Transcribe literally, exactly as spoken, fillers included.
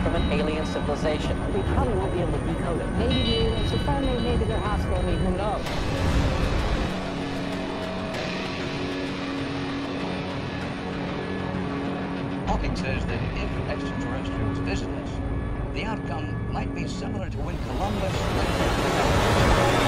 from an alien civilization. We probably won't be able to decode it. Maybe the aliens are friendly, maybe they're hostile, I mean, who knows? Hawking says that if extraterrestrials visit us, the outcome might be similar to when Columbus went to